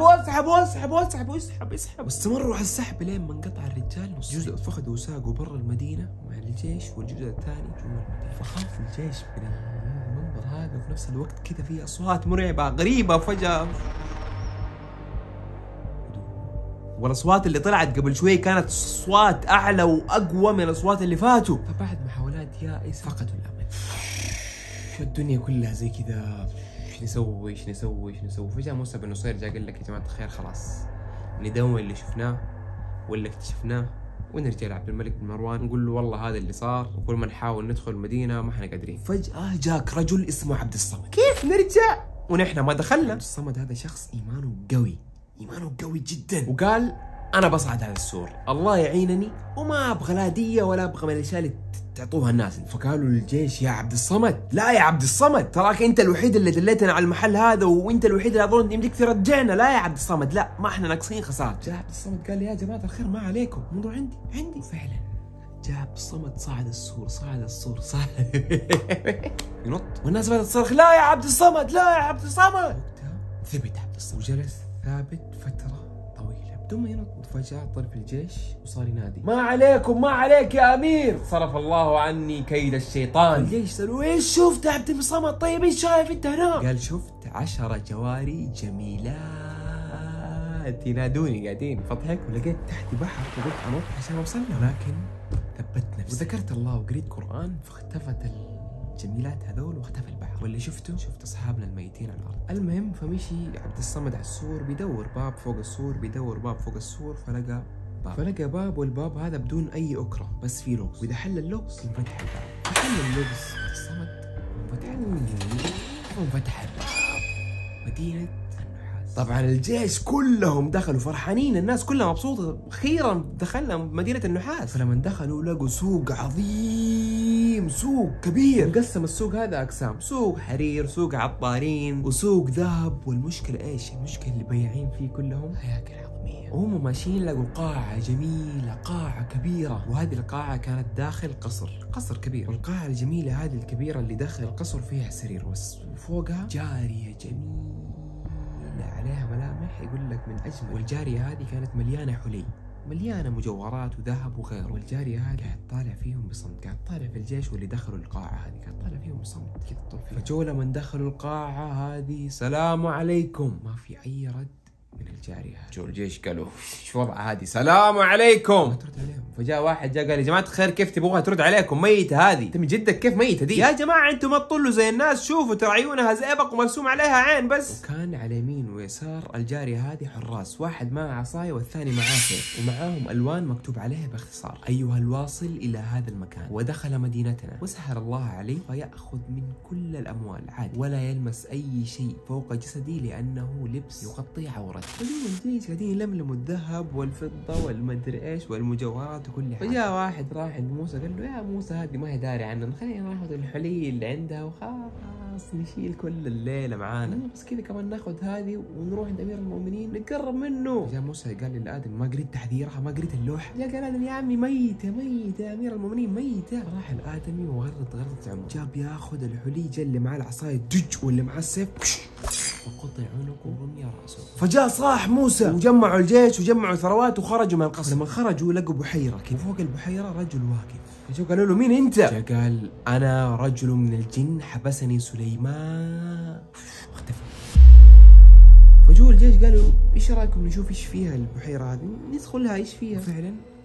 واستمروا على السحب لين ما انقطع الرجال نص. جزء فخذوا وساقوا برا المدينة مع الجيش والجزء الثاني جوا المدينة. فخاف الجيش من المنظر هذا، وفي نفس الوقت كذا في أصوات مرعبة غريبة فجأة، والاصوات اللي طلعت قبل شوي كانت اصوات اعلى واقوى من الاصوات اللي فاتوا. فبعد محاولات يائس فقدوا الامل. الدنيا كلها زي كذا، ايش نسوي. فجاء موسى بن نصير قال لك يا جماعه الخير خلاص ندون اللي شفناه واللي اكتشفناه ونرجع لعبد الملك بن مروان نقول له والله هذا اللي صار، وكل ما نحاول ندخل المدينه ما احنا قادرين. فجاه جاك رجل اسمه عبد الصمد. كيف نرجع ونحن ما دخلنا؟ عبد الصمد هذا شخص ايمانه قوي جدا، وقال انا بصعد هذا السور الله يعينني وما ابغى لا ديه ولا ابغى من الاشياء اللي تعطوها الناس. فقالوا للجيش يا عبد الصمد لا يا عبد الصمد تراك انت الوحيد اللي دليتنا على المحل هذا، وانت الوحيد اللي اظن يمديك ترجعنا. لا يا عبد الصمد لا، ما احنا ناقصين خساره. جاء عبد الصمد قال يا جماعه الخير ما عليكم الموضوع عندي. فعلا جاء عبد الصمد صعد السور ينط، والناس بدأت تصرخ لا يا عبد الصمد وقتها ثبت عبد الصمد وجلس ثابت فتره طويله بدون ما ينط. فجأة طرف الجيش وصار ينادي ما عليك يا امير، صرف الله عني كيد الشيطان. الجيش سألوا ايش شفت عبد الصمد؟ طيب ايش شايف انت هنا؟ قال شفت 10 جواري جميلات ينادوني قاعدين. فضحك ولقيت تحتي بحر وقلت انط عشان اوصل له، لكن ثبت نفسي وذكرت الله وقريت قرآن فاختفت الجميلات هذول واختفى البحر، واللي شفت اصحابنا الميتين على الارض. المهم فمشي عبد الصمد على السور بيدور باب فوق السور، فلقى باب والباب هذا بدون اي اكره بس في لغز، واذا حل اللغز ينفتح الباب. فحل اللغز عبد الصمد وانفتح الباب مدينة النحاس. طبعا الجيش كلهم دخلوا فرحانين، الناس كلها مبسوطة، اخيرا دخلنا مدينة النحاس. فلما دخلوا لقوا سوق عظيم، سوق كبير مقسم السوق هذا اقسام، سوق حرير، سوق عطارين، وسوق ذهب. والمشكلة ايش؟ المشكلة اللي بياعين فيه كلهم هياكل عظمية، وهم ماشيين لقوا قاعة جميلة، قاعة كبيرة، وهذه القاعة كانت داخل قصر كبير. والقاعة الجميلة هذه الكبيرة اللي داخل القصر فيها سرير وفوقها جارية جميلة عليها ملامح يقول لك من اجمل. والجاريه هذه كانت مليانه حلي، مليانه مجوهرات وذهب وغيره. والجاريه هذه قاعد طالع فيهم بصمت، قاعد طالع في الجيش واللي دخلوا القاعه هذه قاعد طالع فيهم بصمت كذا طول فيهم. فجو لما دخلوا القاعه هذه سلام عليكم، ما في اي رد من الجاريه. جو الجيش قالوا ايش وضع هذه؟ سلام عليكم، ما ترد عليهم. فجاء واحد قال يا جماعه الخير كيف تبغوها ترد عليكم؟ ميته هذه، انت من جدك كيف ميته دي؟ يا جماعه انتم ما تطلوا زي الناس، شوفوا ترى عيونها زئبق ومرسوم عليها عين بس. وكان على يمين ويسار الجاريه هذه حراس، واحد معه عصايه والثاني معاه سيف، ومعاهم الوان مكتوب عليها باختصار ايها الواصل الى هذا المكان ودخل مدينتنا وسحر الله عليه فياخذ من كل الاموال عادي ولا يلمس اي شيء فوق جسدي لانه لبس يغطي عورته. قاعدين يلملموا الذهب والفضه والمدري ايش والمجوهرات وكل حاجه. فجاء واحد راح عند موسى قال له يا موسى هذه ما هي داري عننا، خلينا ناخذ الحلي اللي عندها وخلاص نشيل كل الليله معانا، بس كذا كمان ناخذ هذه ونروح عند امير المؤمنين نقرب منه. جاء موسى قال للادم ما قريت تحذيرها، ما قريت اللوحه؟ جاء قال الادم يا عمي ميته يا امير المؤمنين ميته. راح الادمي وغرد عمره، جاب ياخذ الحلي، جاء اللي معاه العصايه دج واللي معاه السيف وقطع عنقه ورمي راسه. فجاء صاح موسى وجمعوا الجيش وجمعوا ثروات وخرجوا من القصر. لما خرجوا لقوا بحيره كذا، فوق البحيره رجل واقف. فجاء قالوا له مين انت؟ جاء قال انا رجل من الجن حبسني سليمان. اختفى. فجوا الجيش قالوا ايش رايكم نشوف ايش فيها البحيره هذه، ندخلها ايش فيها. فعلا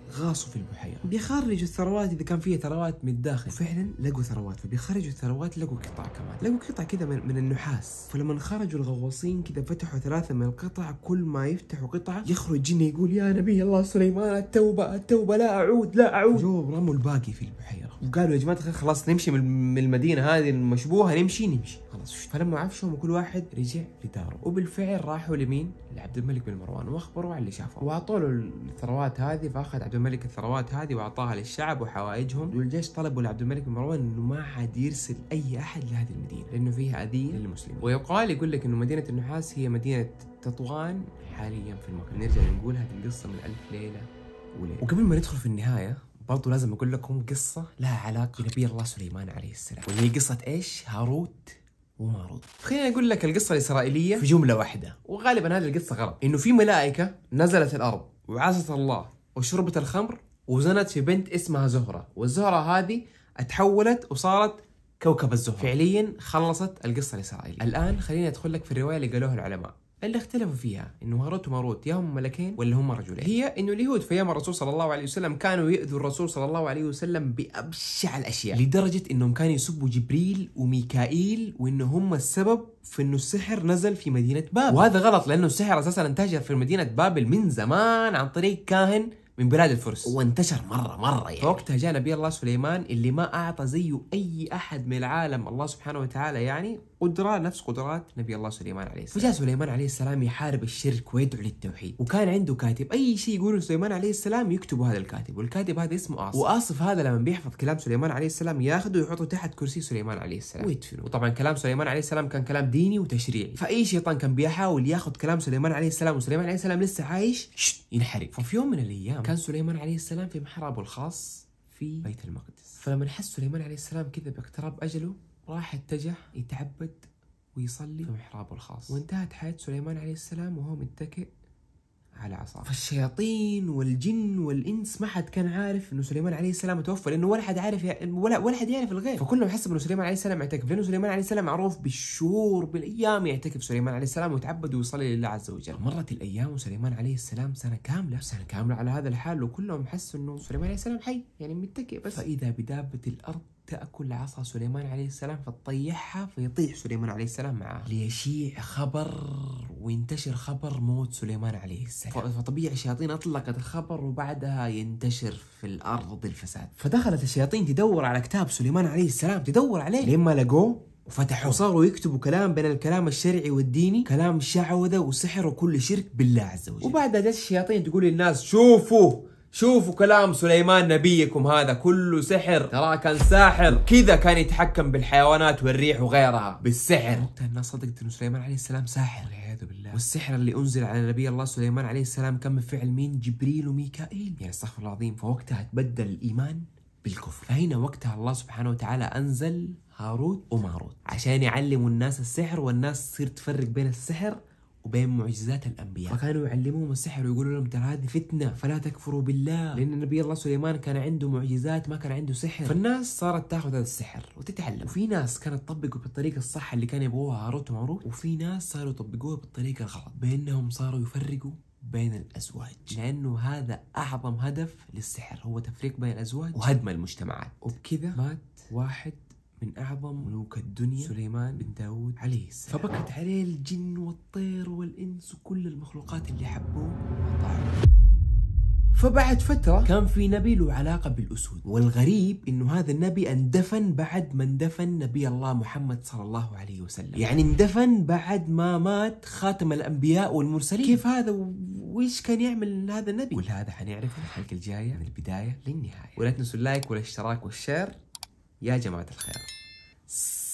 غاصوا في البحيرة، بيخرجوا الثروات إذا كان فيها ثروات من الداخل. وفعلا لقوا ثروات، فبيخرجوا الثروات لقوا قطع كمان، لقوا قطع كذا من النحاس. فلما خرجوا الغواصين كذا فتحوا 3 من القطع، كل ما يفتحوا قطعة يخرج جن يقول يا نبي الله سليمان التوبة التوبة، لا أعود لا أعود. جو رموا الباقي في البحيرة وقالوا يا جماعة خلاص نمشي من المدينة هذه المشبوهة، نمشي خلاص. فلما عفشهم وكل واحد رجع لداره، وبالفعل راحوا لمين؟ لعبد الملك بن مروان واخبروا عن اللي شافه، واعطوا له الثروات هذه. فاخذ عبد الملك الثروات هذه واعطاها للشعب وحوائجهم. والجيش طلبوا لعبد الملك بن مروان انه ما عاد يرسل اي احد لهذه المدينه لانه فيها اذيه للمسلمين. يقول لك انه مدينه النحاس هي مدينه تطوان حاليا في المغرب. نرجع نقول هذه القصه من 1000 ليله وليله. وقبل ما ندخل في النهايه برضو لازم اقول لكم قصه لها علاقه بنبي الله سليمان عليه السلام، وهي قصه ايش؟ هاروت وماروت. خليني اقول لك القصه الاسرائيليه في جمله واحده، وغالبا هذه القصه غلط. انه في ملائكه نزلت الارض وعصت الله وشربت الخمر وزنت في بنت اسمها زهره، والزهره هذه اتحولت وصارت كوكب الزهره. فعليا خلصت القصه الاسرائيليه. الان خليني ادخل لك في الروايه اللي قالوها العلماء اللي اختلفوا فيها، انه هاروت وماروت يا هم ملكين ولا هم رجلين. هي انه اليهود في ايام الرسول صلى الله عليه وسلم كانوا يؤذوا الرسول صلى الله عليه وسلم بابشع الاشياء، لدرجه انهم كانوا يسبوا جبريل وميكائيل وانه هم السبب في انه السحر نزل في مدينه بابل. وهذا غلط، لانه السحر اساسا انتشر في مدينه بابل من زمان عن طريق كاهن من بلاد الفرس، وانتشر مرة يعني. فوقتها جاء نبي الله سليمان اللي ما أعطى زيه أي أحد من العالم الله سبحانه وتعالى، يعني قدرة نفس قدرات نبي الله سليمان عليه السلام. فجاء سليمان عليه السلام يحارب الشرك ويدعو للتوحيد، وكان عنده كاتب أي شيء يقوله سليمان عليه السلام يكتبه هذا الكاتب، والكاتب هذا اسمه آصف. وآصف هذا لما بيحفظ كلام سليمان عليه السلام ياخذه ويحطه تحت كرسي سليمان عليه السلام ويدفنه. وطبعا كلام سليمان عليه السلام كان كلام ديني وتشريعي، فأي شيطان كان بيحاول ياخذ كلام سليمان عليه السلام وسليمان عليه السلام لسه عايش ينحرق. ففي يوم من الأيام كان سليمان عليه السلام في محرابه الخاص في بيت المقدس، فلما حس سليمان عليه السلام كذا باقتراب أجله راح اتجه يتعبد ويصلي في محرابه الخاص. وانتهت حياة سليمان عليه السلام وهو متكئ على عصا. فالشياطين والجن والانس ما حد كان عارف انه سليمان عليه السلام توفى، لانه ولا حد عارف ولا حد يعرف الغيب. فكلهم حسبوا انه سليمان عليه السلام يعتكف، لانه سليمان عليه السلام معروف بالشهور بالايام يعتكف سليمان عليه السلام ويتعبد ويصلي لله عز وجل. مرت الايام وسليمان عليه السلام سنه كامله على هذا الحال، وكلهم حسوا انه سليمان عليه السلام حي يعني متكئ بس. فاذا بدابه الارض تأكل عصا سليمان عليه السلام فتطيحها فيطيح سليمان عليه السلام معها، ليشيع خبر وينتشر خبر موت سليمان عليه السلام. فطبيعي الشياطين أطلقت الخبر وبعدها ينتشر في الأرض الفساد. فدخلت الشياطين تدور على كتاب سليمان عليه السلام، تدور عليه لما لقوه وفتحوا وصاروا يكتبوا كلام بين الكلام الشرعي والديني، كلام شعوذة وسحر وكل شرك بالله عز وجل. وبعدها جت الشياطين تقول للناس شوفوا كلام سليمان نبيكم هذا كله سحر، ترى كان ساحر كذا، كان يتحكم بالحيوانات والريح وغيرها بالسحر. وقتها الناس صدقت انه سليمان عليه السلام ساحر والعياذ بالله. والسحر اللي انزل على نبي الله سليمان عليه السلام كان بفعل مين؟ جبريل وميكائيل، يعني استغفر الله العظيم. فوقتها تبدل الايمان بالكفر. فهنا وقتها الله سبحانه وتعالى انزل هاروت وماروت عشان يعلموا الناس السحر، والناس تصير تفرق بين السحر وبين معجزات الانبياء. فكانوا يعلموهم السحر ويقولوا لهم ترى هذه فتنه فلا تكفروا بالله، لان نبي الله سليمان كان عنده معجزات ما كان عنده سحر. فالناس صارت تاخذ هذا السحر وتتعلم، وفي ناس كانت تطبقه بالطريقه الصح اللي كان يبغوها هاروت وماروت، وفي ناس صاروا يطبقوها بالطريقه الغلط، بانهم صاروا يفرقوا بين الازواج، لانه هذا اعظم هدف للسحر، هو تفريق بين الازواج وهدم المجتمعات. وبكذا مات واحد من أعظم ملوك الدنيا، سليمان بن داود عليه السلام. فبكت عليه الجن والطير والإنس وكل المخلوقات اللي حبوه وطاعوه. فبعد فترة كان في نبي له علاقة بالأسود، والغريب إنه هذا النبي اندفن بعد ما اندفن نبي الله محمد صلى الله عليه وسلم، يعني اندفن بعد ما مات خاتم الأنبياء والمرسلين. كيف هذا وإيش كان يعمل هذا النبي؟ وهذا حنعرفه الحلقة الجاية من البداية للنهاية. ولا تنسوا اللايك والاشتراك والشير يا جماعة الخير.